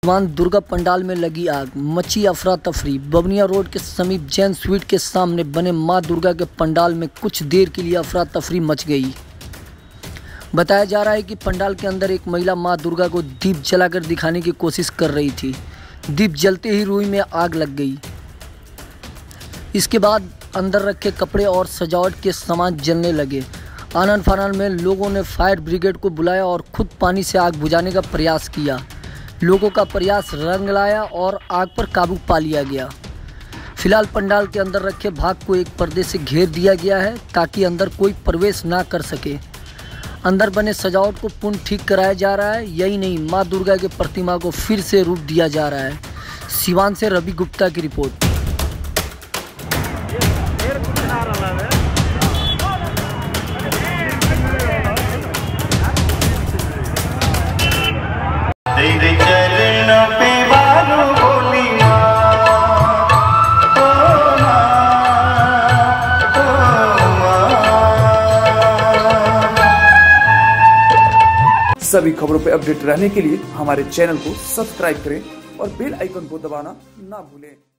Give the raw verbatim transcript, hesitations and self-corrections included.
सिवान दुर्गा पंडाल में लगी आग, मची अफरा तफरी। बबनिया रोड के समीप जैन स्वीट के सामने बने मां दुर्गा के पंडाल में कुछ देर के लिए अफरा तफरी मच गई। बताया जा रहा है कि पंडाल के अंदर एक महिला मां दुर्गा को दीप जलाकर दिखाने की कोशिश कर रही थी। दीप जलते ही रुई में आग लग गई। इसके बाद अंदर रखे कपड़े और सजावट के सामान जलने लगे। आनन फानन में लोगों ने फायर ब्रिगेड को बुलाया और खुद पानी से आग बुझाने का प्रयास किया। लोगों का प्रयास रंग लाया और आग पर काबू पा लिया गया। फिलहाल पंडाल के अंदर रखे भाग को एक पर्दे से घेर दिया गया है ताकि अंदर कोई प्रवेश ना कर सके। अंदर बने सजावट को पुनः ठीक कराया जा रहा है। यही नहीं, मां दुर्गा के प्रतिमा को फिर से रूप दिया जा रहा है। सिवान से रवि गुप्ता की रिपोर्ट। सभी खबरों पर अपडेट रहने के लिए हमारे चैनल को सब्सक्राइब करें और बेल आइकन को दबाना ना भूलें।